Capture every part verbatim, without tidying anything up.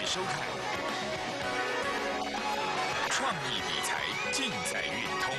收看创意理财尽在运通。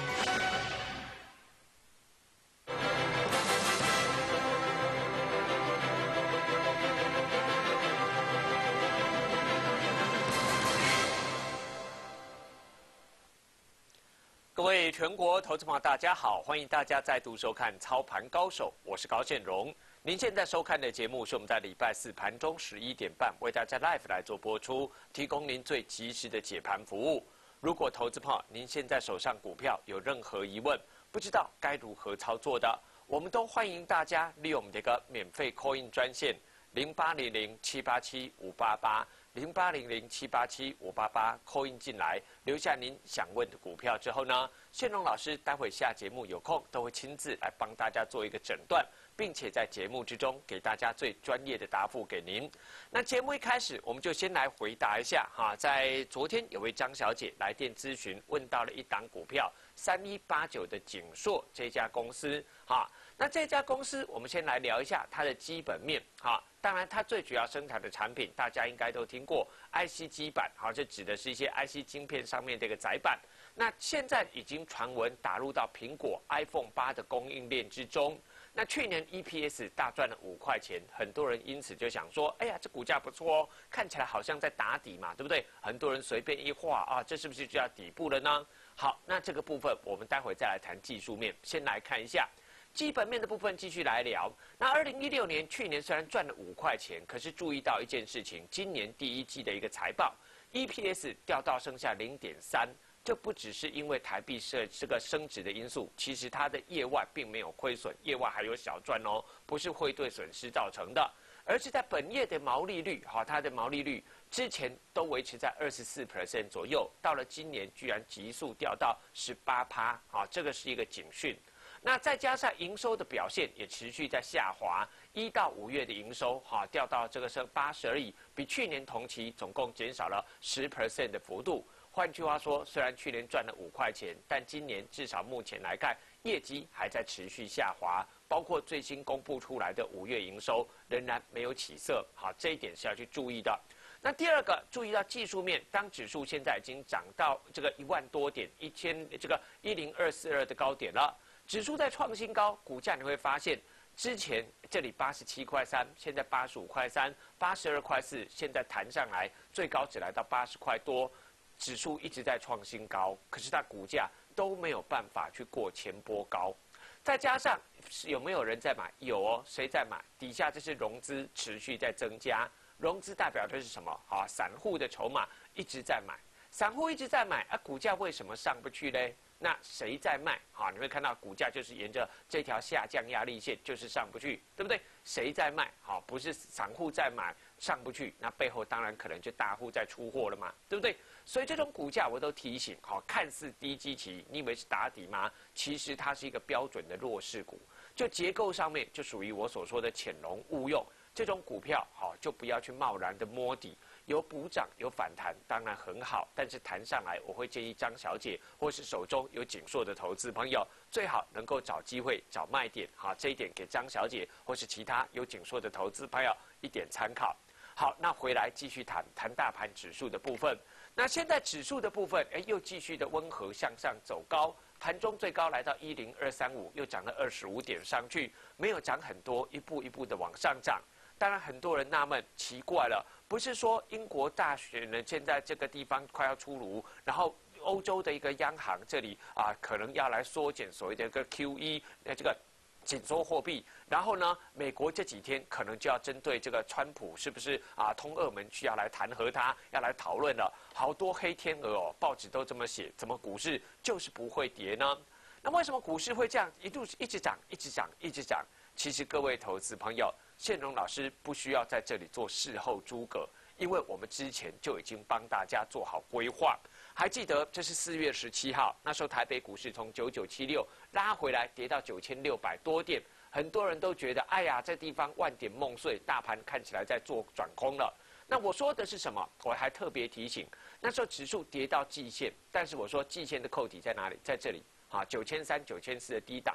各位全国投资朋友，大家好，欢迎大家再度收看《操盘高手》，我是高建荣。您现在收看的节目是我们在礼拜四盘中十一点半为大家 live 来做播出，提供您最及时的解盘服务。如果投资朋友您现在手上股票有任何疑问，不知道该如何操作的，我们都欢迎大家利用我们的一个免费 call in 专线零八零零七八七五八八。零八零零七八七五八八 call in 进来，留下您想问的股票之后呢，宪荣老师待会下节目有空都会亲自来帮大家做一个诊断，并且在节目之中给大家最专业的答复给您。那节目一开始，我们就先来回答一下哈，在昨天有位张小姐来电咨询，问到了一档股票三一八九的景硕这家公司哈。那这家公司，我们先来聊一下它的基本面哈。当然，它最主要生产的产品，大家应该都听过 I C 基板，好，这指的是一些 I C 晶片上面的一个载板。那现在已经传闻打入到苹果 iPhone 八的供应链之中。那去年 E P S 大赚了五块钱，很多人因此就想说，哎呀，这股价不错哦，看起来好像在打底嘛，对不对？很多人随便一画啊，这是不是就要底部了呢？好，那这个部分我们待会再来谈技术面，先来看一下。基本面的部分继续来聊。那二零一六年去年虽然赚了五块钱，可是注意到一件事情，今年第一季的一个财报 E P S 掉到剩下 零点三， 这不只是因为台币是这个升值的因素，其实它的业外并没有亏损，业外还有小赚哦，不是汇兑损失造成的，而是在本业的毛利率，哈，它的毛利率之前都维持在 百分之二十四 左右，到了今年居然急速掉到 百分之十八， 啊，这个是一个警讯。那再加上营收的表现也持续在下滑，一到五月的营收哈、啊、掉到这个是八十而已，比去年同期总共减少了 百分之十 的幅度。换句话说，虽然去年赚了五块钱，但今年至少目前来看，业绩还在持续下滑，包括最新公布出来的五月营收仍然没有起色，好，这一点是要去注意的。那第二个，注意到技术面，当指数现在已经涨到这个一万多点，一千这个一零二四二的高点了。指数在创新高，股价你会发现，之前这里八十七块三，现在八十五块三，八十二块四，现在弹上来，最高只来到八十块多，指数一直在创新高，可是它股价都没有办法去过前波高。再加上有没有人在买？有哦，谁在买？底下这是融资持续在增加，融资代表的是什么？啊，散户的筹码一直在买，散户一直在买，啊，股价为什么上不去嘞？那谁在卖？好，你会看到股价就是沿着这条下降压力线，就是上不去，对不对？谁在卖？好，不是散户在买，上不去，那背后当然可能就大户在出货了嘛，对不对？所以这种股价我都提醒，好，看似低基期，你以为是打底吗？其实它是一个标准的弱势股，就结构上面就属于我所说的潜龙勿用，这种股票好就不要去贸然的摸底。有补涨有反弹，当然很好，但是弹上来，我会建议张小姐或是手中有景硕的投资朋友，最好能够找机会找卖点，好，这一点给张小姐或是其他有景硕的投资朋友一点参考。好，那回来继续谈谈大盘指数的部分。那现在指数的部分，哎，又继续的温和向上走高，盘中最高来到一零二三五，又涨了二十五点上去，没有涨很多，一步一步的往上涨。当然，很多人纳闷，奇怪了，不是说英国大选呢，现在这个地方快要出炉，然后欧洲的一个央行这里啊，可能要来缩减所谓的一个 Q E， 呃，这个紧缩货币，然后呢，美国这几天可能就要针对这个川普是不是啊通俄门需要来弹劾他，要来讨论了，好多黑天鹅哦，报纸都这么写，怎么股市就是不会跌呢？那为什么股市会这样一度一直涨，一直涨，一直涨？其实各位投资朋友，宪荣老师不需要在这里做事后诸葛，因为我们之前就已经帮大家做好规划。还记得这是四月十七号，那时候台北股市从九九七六拉回来，跌到九千六百多点，很多人都觉得，哎呀，这地方万点梦碎，大盘看起来在做转空了。那我说的是什么？我还特别提醒，那时候指数跌到季线，但是我说季线的扣底在哪里？在这里啊，九千三、九千四的低档。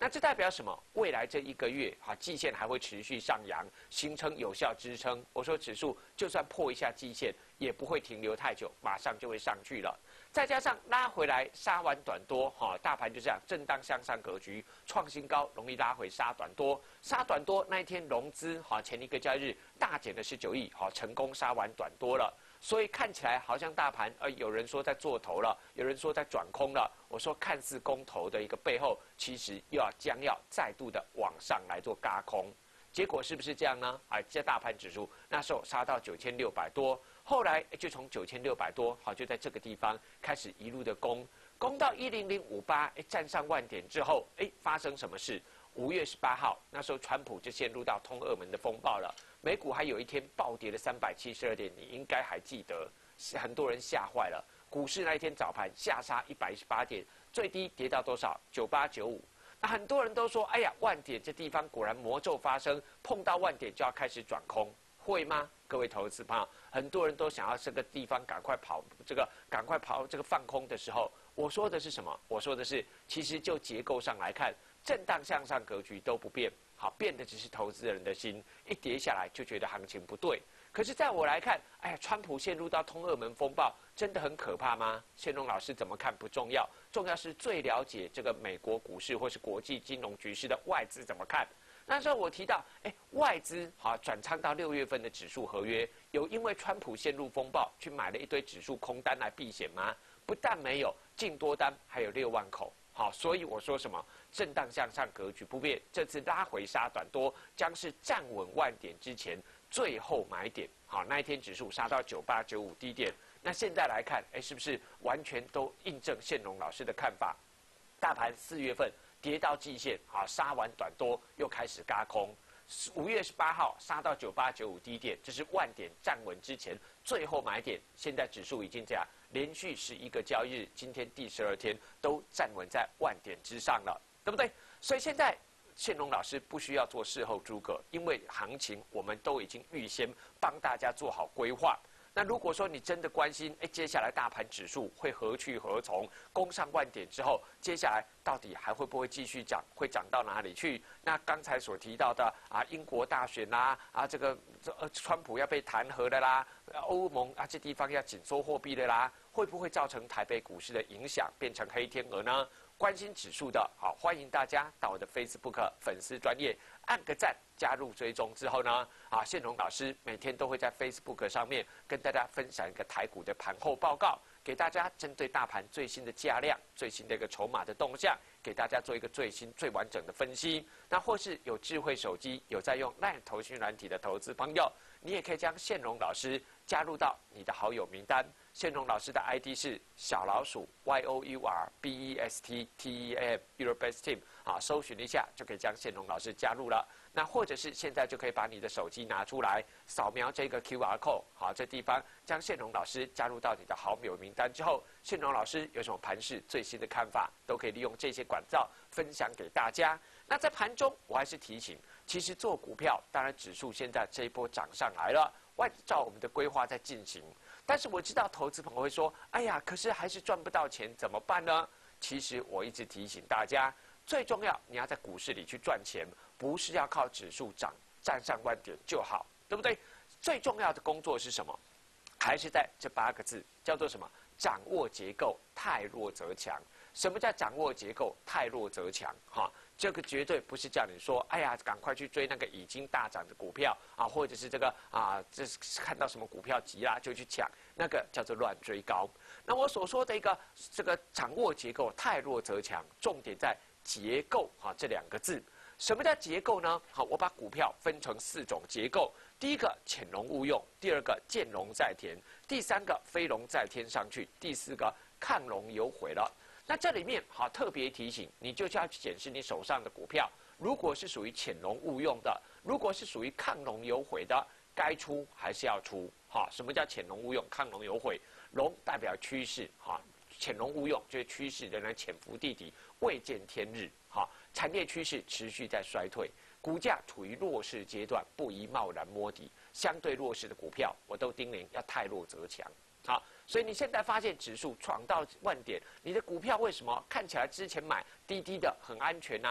那这代表什么？未来这一个月，哈，季线还会持续上扬，形成有效支撑。我说指数就算破一下季线，也不会停留太久，马上就会上去了。再加上拉回来杀完短多，哈，大盘就这样震荡向上格局，创新高，容易拉回杀短多，杀短多那一天融资，哈，前一个交易日大减了十九亿，好，成功杀完短多了。所以看起来好像大盘，呃，有人说在做头了，有人说在转空了。我说看似空头的一个背后，其实又要将要再度的往上来做轧空。结果是不是这样呢？啊，这大盘指数那时候杀到九千六百多，后来就从九千六百多，好，就在这个地方开始一路的攻，攻到一零零五八，哎，站上万点之后，哎，发生什么事？五月十八号，那时候川普就陷入到通俄门的风暴了，美股还有一天暴跌了三百七十二点，你应该还记得，很多人吓坏了。股市那一天早盘下杀一百一十八点，最低跌到多少？九八九五。那很多人都说，哎呀，万点这地方果然魔咒发生，碰到万点就要开始转空，会吗？各位投资朋友，很多人都想要这个地方赶快跑，这个赶快跑这个放空的时候，我说的是什么？我说的是，其实就结构上来看。震荡向上格局都不变，好，变的只是投资人的心，一跌下来就觉得行情不对。可是在我来看，哎呀，川普陷入到通俄门风暴，真的很可怕吗？宪荣老师怎么看不重要，重要是最了解这个美国股市或是国际金融局势的外资怎么看。那时候我提到，哎，外资好转仓到六月份的指数合约，有因为川普陷入风暴去买了一堆指数空单来避险吗？不但没有，净多单还有六万口。好，所以我说什么？震荡向上格局不变，这次拉回杀短多，将是站稳万点之前最后买点。好，那一天指数杀到九八九五低点，那现在来看，哎，是不是完全都印证宪荣老师的看法？大盘四月份跌到季线，好，杀完短多又开始轧空。五月十八号杀到九八九五低点，这是万点站稳之前最后买点。现在指数已经这样连续十一个交易日，今天第十二天都站稳在万点之上了，对不对？所以现在宪荣老师不需要做事后诸葛，因为行情我们都已经预先帮大家做好规划。那如果说你真的关心，哎，接下来大盘指数会何去何从？攻上万点之后，接下来到底还会不会继续涨？会涨到哪里去？那刚才所提到的啊，英国大选啦，啊，这个呃，川普要被弹劾的啦，欧盟啊，这地方要紧缩货币的啦，会不会造成台北股市的影响，变成黑天鹅呢？关心指数的，好，欢迎大家到我的 Facebook 粉丝专页按个赞，加入追踪之后呢，啊，宪荣老师每天都会在 Facebook 上面跟大家分享一个台股的盘后报告，给大家针对大盘最新的价量、最新的一个筹码的动向，给大家做一个最新最完整的分析。那或是有智慧手机、有在用 LINE 投信软体的投资朋友，你也可以将宪荣老师加入到你的好友名单。宪荣老师的 I D 是小老鼠 Y O U R B E S T T E A M Your Best Team 啊，搜寻一下就可以将宪荣老师加入了。那或者是现在就可以把你的手机拿出来，扫描这个 Q R code， 好，这地方将宪荣老师加入到你的好友名单之后，宪荣老师有什么盘势最新的看法，都可以利用这些管道分享给大家。那在盘中，我还是提醒，其实做股票，当然指数现在这一波涨上来了，按照我们的规划在进行。但是我知道投资朋友会说，哎呀，可是还是赚不到钱，怎么办呢？其实我一直提醒大家，最重要，你要在股市里去赚钱，不是要靠指数涨站上万点就好，对不对？最重要的工作是什么？还是在这八个字，叫做什么？掌握结构，太弱则强。什么叫掌握结构，太弱则强？哈，这个绝对不是叫你说，哎呀，赶快去追那个已经大涨的股票啊，或者是这个啊，这是看到什么股票急啦就去抢，那个叫做乱追高。那我所说的一个这个掌握结构，太弱则强，重点在结构哈这两个字。什么叫结构呢？好，我把股票分成四种结构。第一个潜龙勿用，第二个见龙在田，第三个飞龙在天上去，第四个亢龙有悔了。那这里面好特别提醒，你就要去检视你手上的股票，如果是属于潜龙勿用的，如果是属于亢龙有悔的，该出还是要出。好，什么叫潜龙勿用、亢龙有悔？龙代表趋势，哈，潜龙勿用就是趋势仍然潜伏地底，未见天日。哈，产业趋势持续在衰退，股价处于弱势阶段，不宜贸然摸底。相对弱势的股票，我都叮咛要太弱则强。好，所以你现在发现指数闯到万点，你的股票为什么看起来之前买低低的很安全啊？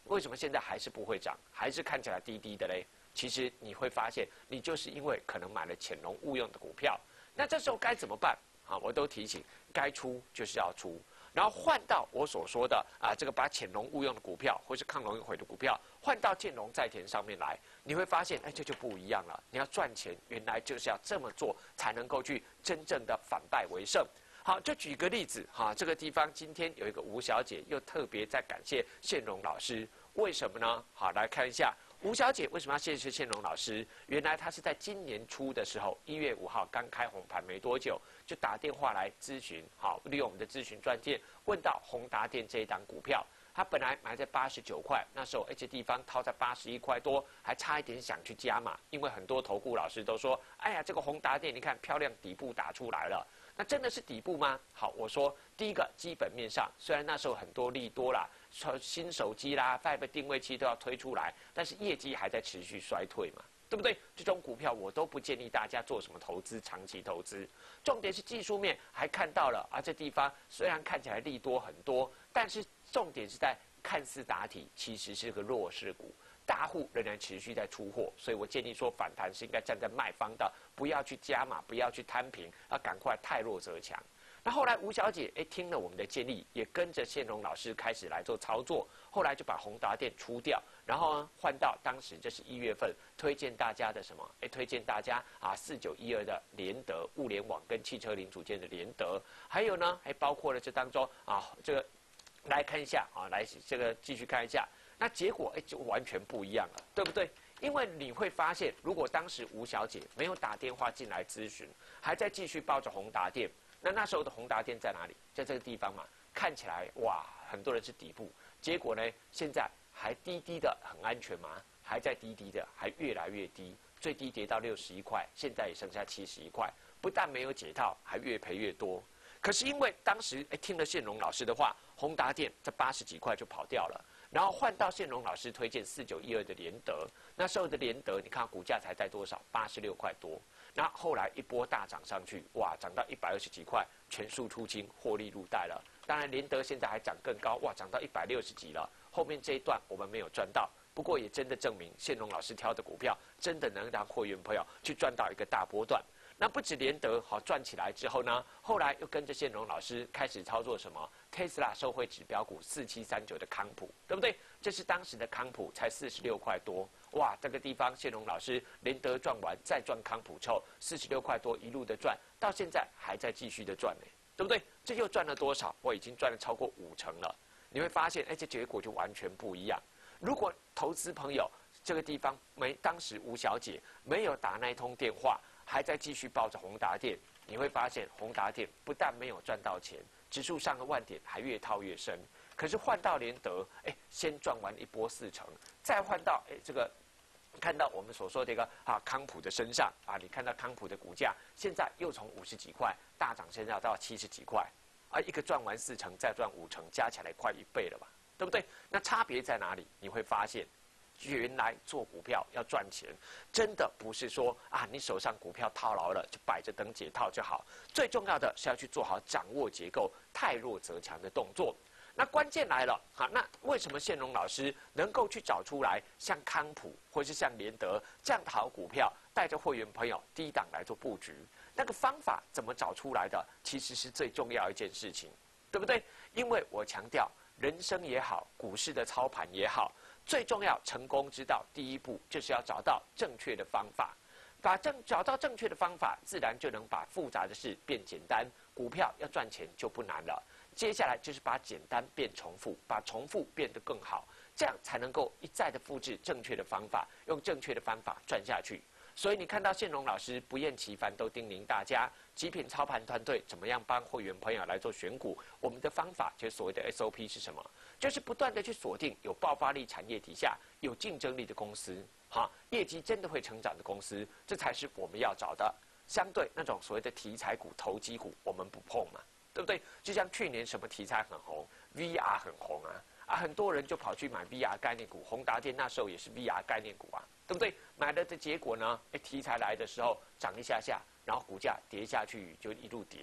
为什么现在还是不会涨，还是看起来低低的嘞？其实你会发现，你就是因为可能买了潜龙勿用的股票，那这时候该怎么办？啊，我都提醒，该出就是要出。然后换到我所说的啊，这个把潜龙勿用的股票，或是抗龙运回的股票，换到建龙在田上面来，你会发现，哎，这就不一样了。你要赚钱，原来就是要这么做，才能够去真正的反败为胜。好，就举个例子哈，这个地方今天有一个吴小姐，又特别在感谢宪荣老师，为什么呢？好，来看一下。吴小姐为什么要谢谢宪荣老师？原来她是在今年初的时候，一月五号刚开红盘没多久，就打电话来咨询，好，利用我们的咨询专线问到宏达电这一档股票，她本来买在八十九块，那时候 H 地方套在八十一块多，还差一点想去加码，因为很多投顾老师都说，哎呀，这个宏达电你看漂亮，底部打出来了。那真的是底部吗？好，我说第一个基本面上，虽然那时候很多利多啦，新手机啦、five 定位器都要推出来，但是业绩还在持续衰退嘛，对不对？这种股票我都不建议大家做什么投资，长期投资。重点是技术面，还看到了啊，这地方虽然看起来利多很多，但是重点是在看似打体，其实是个弱势股。大户仍然持续在出货，所以我建议说反弹是应该站在卖方的，不要去加码，不要去摊平，要赶快太弱则强。那后来吴小姐哎听了我们的建议，也跟着宪荣老师开始来做操作，后来就把宏达电出掉，然后呢换到当时这是一月份推荐大家的什么？哎，推荐大家啊四九一二的联德物联网跟汽车零组件的联德，还有呢还包括了这当中啊这个来看一下啊，来这个继续看一下。那结果哎就完全不一样了，对不对？因为你会发现，如果当时吴小姐没有打电话进来咨询，还在继续抱着宏达电，那那时候的宏达电在哪里？在这个地方嘛，看起来哇，很多人是底部，结果呢，现在还低低的，很安全吗？还在低低的，还越来越低，最低跌到六十一块，现在也剩下七十一块，不但没有解套，还越赔越多。可是因为当时哎听了宪荣老师的话，宏达电在八十几块就跑掉了。然后换到宪荣老师推荐四九一二的联德，那时候的联德，你看股价才在多少？八十六块多。那后来一波大涨上去，哇，涨到一百二十几块，全数出清，获利入袋了。当然，联德现在还涨更高，哇，涨到一百六十几了。后面这一段我们没有赚到，不过也真的证明宪荣老师挑的股票真的能让会员朋友去赚到一个大波段。那不止联德好赚起来之后呢，后来又跟着宪荣老师开始操作什么 Tesla 受惠指标股四七三九的康普，对不对？这是当时的康普才四十六块多，哇，这个地方宪荣老师联德赚完再赚康普之后，四十六块多一路的赚，到现在还在继续的赚呢，对不对？这又赚了多少？我已经赚了超过五成了。你会发现，哎，这结果就完全不一样。如果投资朋友这个地方没当时吴小姐没有打那一通电话，还在继续抱着宏达电，你会发现宏达电不但没有赚到钱，指数上的万点还越套越深。可是换到联德，哎，先赚完一波四成，再换到哎这个看到我们所说的一个啊康普的身上啊，你看到康普的股价现在又从五十几块大涨，现在到七十几块，啊，一个赚完四成，再赚五成，加起来快一倍了吧，对不对？那差别在哪里？你会发现。原来做股票要赚钱，真的不是说啊，你手上股票套牢了就摆着等解套就好。最重要的是要去做好掌握结构，太弱则强的动作。那关键来了，好，那为什么宪荣老师能够去找出来像康普或是像联德这样的好股票，带着会员朋友低档来做布局？那个方法怎么找出来的，其实是最重要一件事情，对不对？因为我强调，人生也好，股市的操盘也好。最重要成功之道，第一步就是要找到正确的方法，把正找到正确的方法，自然就能把复杂的事变简单。股票要赚钱就不难了。接下来就是把简单变重复，把重复变得更好，这样才能够一再的复制正确的方法，用正确的方法赚下去。所以你看到宪荣老师不厌其烦都叮咛大家，极品操盘团队怎么样帮会员朋友来做选股？我们的方法就是所谓的 S O P 是什么？就是不断的去锁定有爆发力产业底下有竞争力的公司，哈，业绩真的会成长的公司，这才是我们要找的。相对那种所谓的题材股、投机股，我们不碰嘛，对不对？就像去年什么题材很红 ，V R 很红啊，啊，很多人就跑去买 V R 概念股，宏达电那时候也是 V R 概念股啊，对不对？买了的结果呢，哎，题材来的时候涨一下下，然后股价跌下去就一路跌。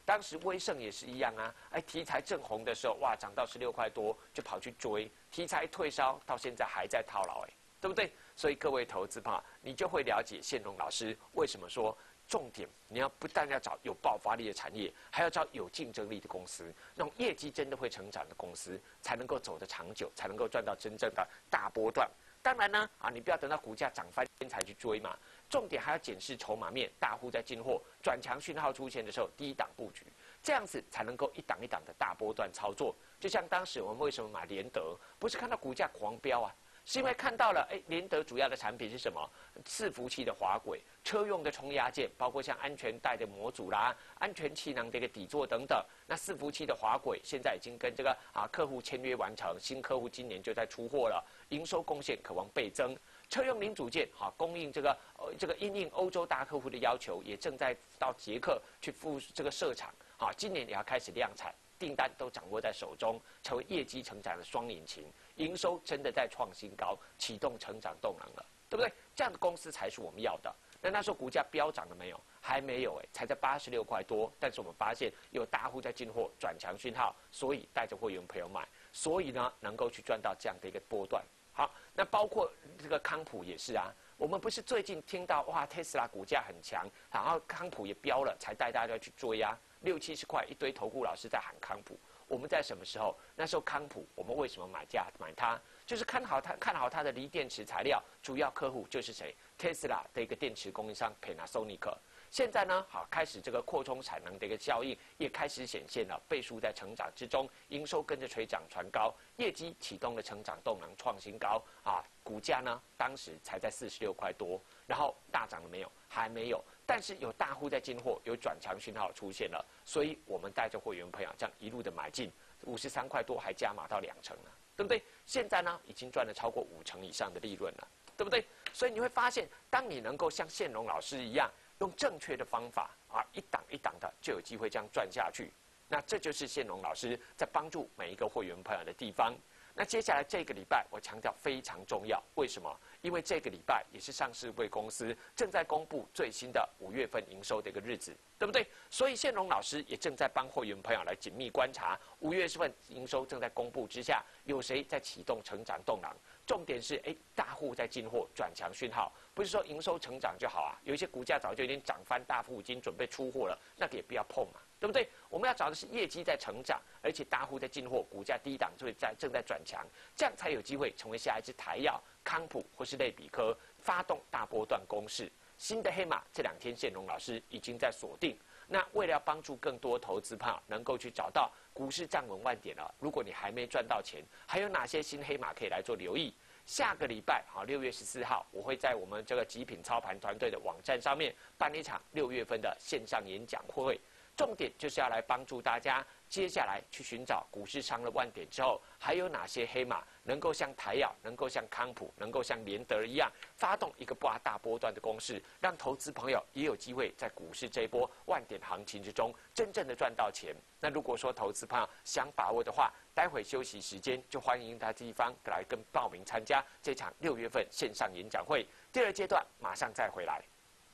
当时威盛也是一样啊，哎，题材正红的时候，哇，涨到十六块多就跑去追，题材退烧到现在还在套牢，哎，对不对？所以各位投资朋友，你就会了解宪龙老师为什么说。重点，你要不但要找有爆发力的产业，还要找有竞争力的公司，那种业绩真的会成长的公司，才能够走得长久，才能够赚到真正的大波段。当然呢，啊，你不要等到股价涨翻天才去追嘛。重点还要检视筹码面，大户在进货，转强讯号出现的时候，低档布局，这样子才能够一档一档的大波段操作。就像当时我们为什么买联德，不是看到股价狂飙啊？是因为看到了，哎，联德主要的产品是什么？伺服器的滑轨、车用的冲压件，包括像安全带的模组啦、安全气囊的一个底座等等。那伺服器的滑轨现在已经跟这个啊客户签约完成，新客户今年就在出货了，营收贡献可望倍增。车用零组件啊，供应这个呃这个因应欧洲大客户的要求，也正在到捷克去付这个设厂，啊，今年也要开始量产。订单都掌握在手中，成为业绩成长的双引擎，营收真的在创新高，启动成长动能了，对不对？这样的公司才是我们要的。那那时候股价飙涨了没有？还没有哎，才在八十六块多。但是我们发现有大户在进货，转强讯号，所以带着会员朋友买，所以呢能够去赚到这样的一个波段。好，那包括这个康普也是啊。我们不是最近听到哇，特斯拉股价很强，然后康普也飙了，才带大家去追啊。六七十块，一堆投顾老师在喊康普。我们在什么时候？那时候康普，我们为什么买价买它？就是看好它，看好它的锂电池材料，主要客户就是谁？特斯拉的一个电池供应商 Panasonic。现在呢，好开始这个扩充产能的一个效应也开始显现了，倍数在成长之中，营收跟着垂涨传高，业绩启动了成长动能，创新高啊！股价呢，当时才在四十六块多，然后大涨了没有？还没有。但是有大户在进货，有转强讯号出现了，所以我们带着会员朋友这样一路的买进，五十三块多还加码到两成了，对不对？现在呢，已经赚了超过五成以上的利润了，对不对？所以你会发现，当你能够像宪龙老师一样，用正确的方法啊，一档一档的就有机会这样赚下去。那这就是宪龙老师在帮助每一个会员朋友的地方。那接下来这个礼拜，我强调非常重要，为什么？因为这个礼拜也是上市柜公司正在公布最新的五月份营收的一个日子，对不对？所以宪龙老师也正在帮会员朋友来紧密观察五月份营收正在公布之下，有谁在启动成长动能？重点是，哎，大户在进货，转强讯号，不是说营收成长就好啊。有一些股价早就已经涨翻，大户已经准备出货了，那个也不要碰嘛，对不对？我们要找的是业绩在成长，而且大户在进货，股价低档就会在正在转强，这样才有机会成为下一支台药、康普或是类比科，发动大波段攻势。新的黑马这两天宪龙老师已经在锁定。那为了要帮助更多投资朋友能够去找到股市站稳万点了，如果你还没赚到钱，还有哪些新黑马可以来做留意？下个礼拜好，六月十四号，我会在我们这个极品操盘团队的网站上面办一场六月份的线上演讲会，重点就是要来帮助大家接下来去寻找股市上了万点之后，还有哪些黑马能够像台药、能够像康普、能够像联德一样，发动一个大大波段的攻势，让投资朋友也有机会在股市这一波万点行情之中，真正的赚到钱。那如果说投资朋友想把握的话，待会休息时间就欢迎大地方来跟报名参加这场六月份线上演讲会。第二阶段马上再回来。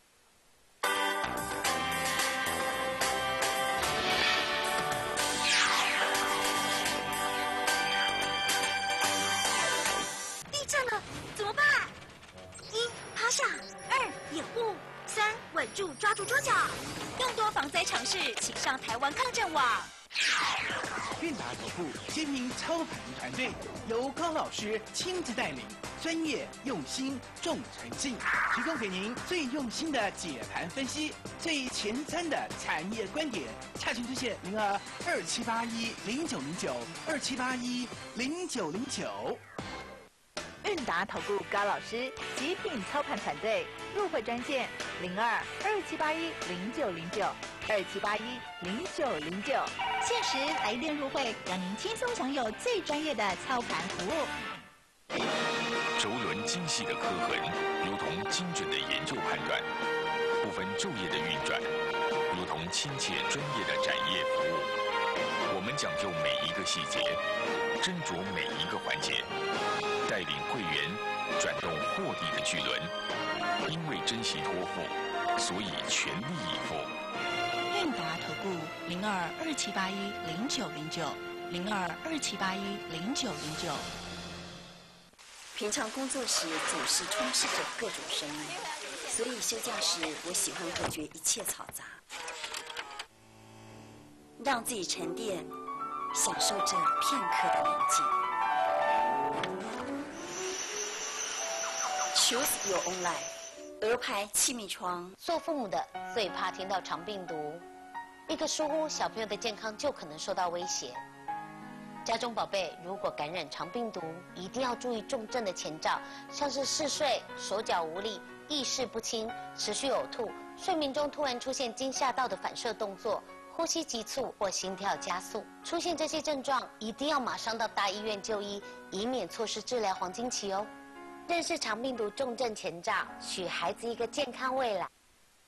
地震了，怎么办？一趴下，二掩护，三稳住抓住桌角。更多防灾常识，请上台湾抗震网。 韵达投顾精明操盘团队由高老师亲自带领，专业用心重诚信，提供给您最用心的解盘分析，最前瞻的产业观点。洽询热线零二二七八一零九零九二七八一零九零九。 韵达投顾高老师极品操盘团队入会专线零二二七八一零九零九二七八一零九零九， 限时来电入会，让您轻松享有最专业的操盘服务。 轴轮精细的刻痕，如同精准的研究判断；不分昼夜的运转，如同亲切专业的展业服务。我们讲究每一个细节，斟酌每一个环节，带领会员转动获利的巨轮。因为珍惜托付，所以全力以赴。 韵达投顾零零二二七八一零九零九零二二七八一零九零九。 平常工作时总是充斥着各种声音，所以休假时我喜欢隔绝一切嘈杂，让自己沉淀，享受这片刻的宁静。Choose your own life。鹅牌气密窗。 做父母的最怕听到肠病毒，一个疏忽，小朋友的健康就可能受到威胁。家中宝贝如果感染肠病毒，一定要注意重症的前兆，像是嗜睡、手脚无力、意识不清、持续呕吐、睡眠中突然出现惊吓到的反射动作、呼吸急促或心跳加速。出现这些症状，一定要马上到大医院就医，以免错失治疗黄金期哦。认识肠病毒重症前兆，许孩子一个健康未来。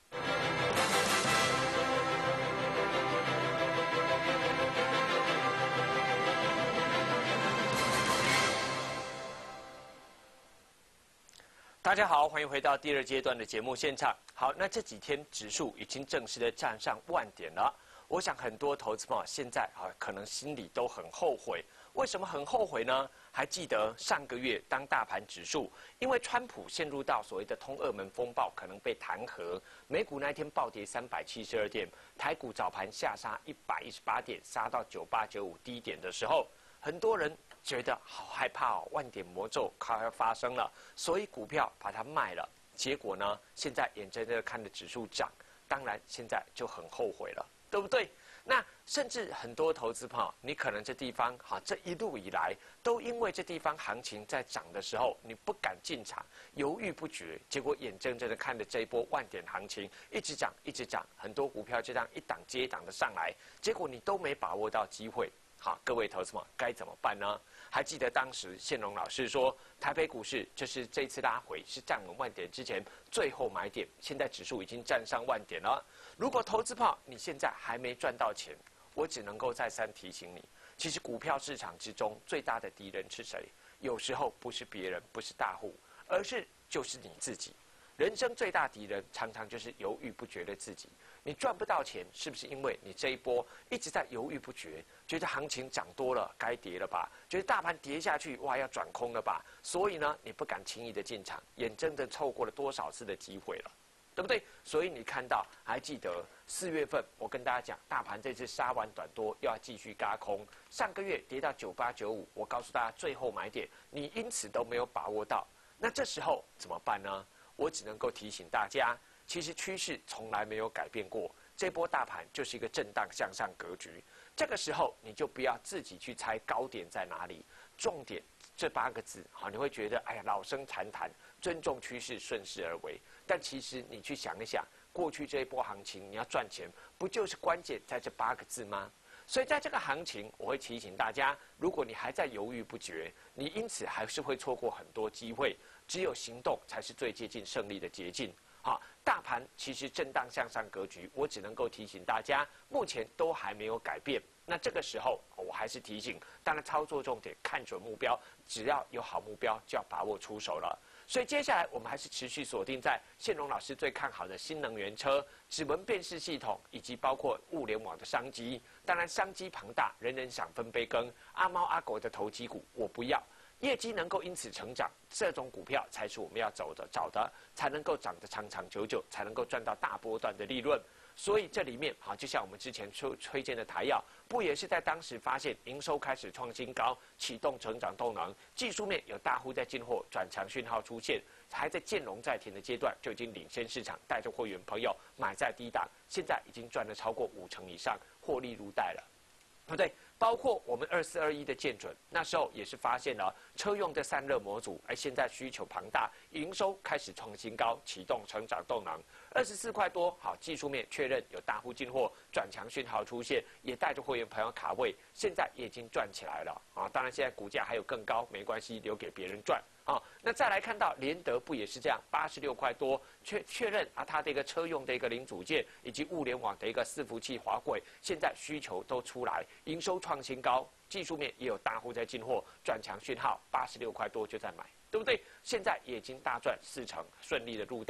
大家好，欢迎回到第二阶段的节目现场。好，那这几天指数已经正式的站上万点了。我想很多投资朋友现在啊，可能心里都很后悔。为什么很后悔呢？还记得上个月当大盘指数因为川普陷入到所谓的通俄门风暴，可能被弹劾，美股那天暴跌三百七十二点，台股早盘下杀一百一十八点，杀到九八九五低点的时候，很多人觉得好害怕哦，万点魔咒快要发生了，所以股票把它卖了。结果呢，现在眼睁睁的看着指数涨，当然现在就很后悔了，对不对？那甚至很多投资朋友，你可能这地方哈，这一路以来都因为这地方行情在涨的时候，你不敢进场，犹豫不决，结果眼睁睁的看着这一波万点行情一直涨，一直涨，很多股票就这样一档接一档的上来，结果你都没把握到机会。好，各位投资者该怎么办呢？还记得当时宪荣老师说，台北股市就是这次拉回是站稳万点之前最后买点，现在指数已经站上万点了。如果投资炮你现在还没赚到钱，我只能够再三提醒你，其实股票市场之中最大的敌人是谁？有时候不是别人，不是大户，而是就是你自己。人生最大敌人常常就是犹豫不决的自己。你赚不到钱，是不是因为你这一波一直在犹豫不决，觉得行情涨多了该跌了吧，觉得大盘跌下去哇要转空了吧，所以呢你不敢轻易的进场，眼睁睁错过了多少次的机会了，对不对？所以你看到还记得四月份我跟大家讲，大盘这次杀完短多又要继续轧空，上个月跌到九八九五，我告诉大家最后买点，你因此都没有把握到，那这时候怎么办呢？我只能够提醒大家，其实趋势从来没有改变过，这波大盘就是一个震荡向上格局。这个时候你就不要自己去猜高点在哪里，重点这八个字，好，你会觉得哎呀老生常谈，尊重趋势，顺势而为。但其实你去想一想，过去这一波行情你要赚钱，不就是关键在这八个字吗？所以在这个行情，我会提醒大家，如果你还在犹豫不决，你因此还是会错过很多机会。只有行动才是最接近胜利的捷径。好，大盘其实震荡向上格局，我只能够提醒大家，目前都还没有改变。那这个时候，我还是提醒，当然操作重点看准目标，只要有好目标，就要把握出手了。所以接下来我们还是持续锁定在宪荣老师最看好的新能源车、指纹辨识系统，以及包括物联网的商机。当然商机庞大，人人想分杯羹。阿猫阿狗的投机股，我不要。业绩能够因此成长，这种股票才是我们要走的、找的，才能够涨得长长久久，才能够赚到大波段的利润。所以这里面啊，就像我们之前推推荐的台药，不也是在当时发现营收开始创新高，启动成长动能，技术面有大户在进货，转强讯号出现，还在见龙在田的阶段，就已经领先市场，带着会员朋友买在低档，现在已经赚了超过五成以上，获利如带了，对不对？包括我们二四二一的建准，那时候也是发现了车用的散热模组，而现在需求庞大，营收开始创新高，启动成长动能，二十四块多，好，技术面确认有大户进货，转强讯号出现，也带着会员朋友卡位，现在也已经赚起来了啊！当然现在股价还有更高，没关系，留给别人赚。好，那再来看到联德不也是这样，八十六块多，确确认啊，它的一个车用的一个零组件以及物联网的一个伺服器滑轨，现在需求都出来，营收创新高，技术面也有大户在进货，转强讯号，八十六块多就在买，对不对？现在也已经大赚四成，顺利的入袋。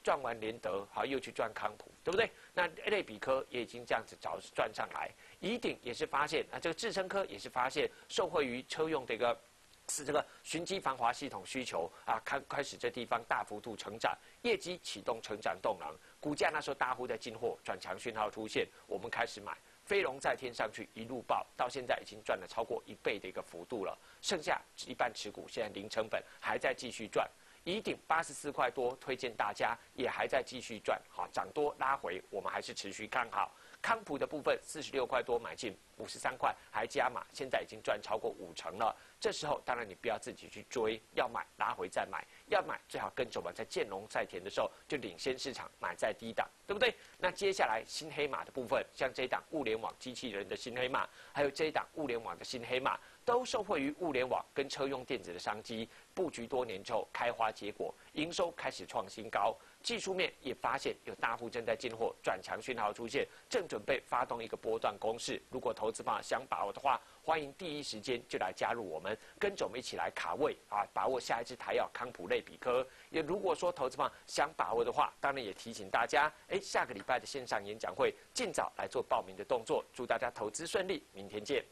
赚完联德，好又去赚康普，对不对？那类比科也已经这样子找赚上来，宜鼎也是发现啊，这个智深科也是发现受惠于车用的一个。是这个循迹防滑系统需求啊，开开始这地方大幅度成长，业绩启动成长动能，股价那时候大户在进货，转强讯号出现，我们开始买，飞龙在天上去一路爆，到现在已经赚了超过一倍的一个幅度了，剩下一半持股现在零成本还在继续赚，宜鼎八十四块多，推荐大家也还在继续赚，好涨多拉回，我们还是持续看好。康普的部分四十六块多买进，五十三块还加码，现在已经赚超过五成了。这时候当然你不要自己去追，要买拉回再买，要买最好跟着我们在建龙在田的时候就领先市场，买在低档，对不对？那接下来新黑马的部分，像这一档物联网机器人的新黑马，还有这一档物联网的新黑马，都受惠于物联网跟车用电子的商机，布局多年之后开花结果，营收开始创新高。技术面也发现有大户正在进货，转强讯号出现，正准备发动一个波段攻势。如果投资方想把握的话，欢迎第一时间就来加入我们，跟着我们一起来卡位啊，把握下一支台药康普类比科。也如果说投资方想把握的话，当然也提醒大家，哎，下个礼拜的线上演讲会尽早来做报名的动作。祝大家投资顺利，明天见。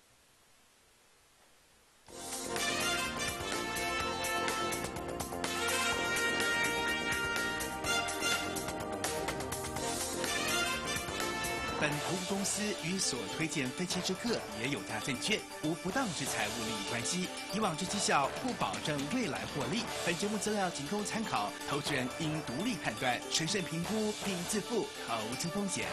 本投资公司与所推荐分期之客也有大证券，无不当之财务利益关系。以往之绩效不保证未来获利。本节目资料仅供参考，投资人应独立判断、审慎评估并自负投资风险。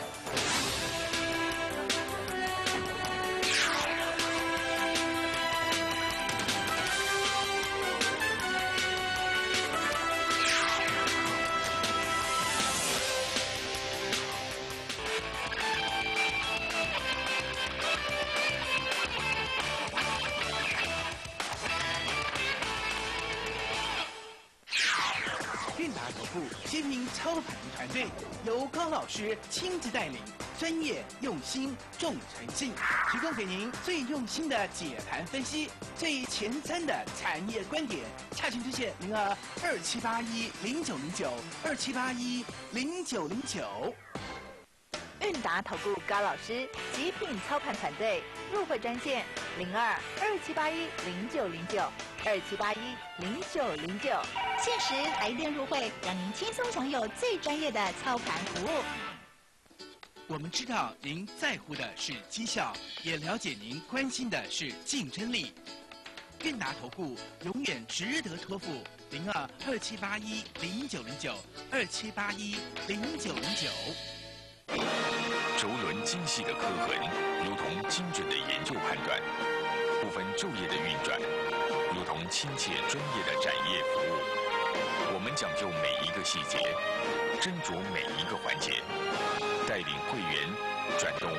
韵达投顾鲜明操盘团队，由高老师亲自带领，专业用心重诚信，提供给您最用心的解盘分析，最前瞻的产业观点。洽询热线零二二七八一零九零九二七八一零九零九。 韵达投顾高老师极品操盘团队入会专线零二二七八一零九零九二七八一零九零九， 限时来电入会，让您轻松享有最专业的操盘服务。 我们知道您在乎的是绩效，也了解您关心的是竞争力。韵达投顾永远值得托付，零二二七八一零九零九二七八一零九零九。 轴轮精细的刻痕，如同精准的研究判断；不分昼夜的运转，如同亲切专业的展业服务。我们讲究每一个细节，斟酌每一个环节，带领会员转动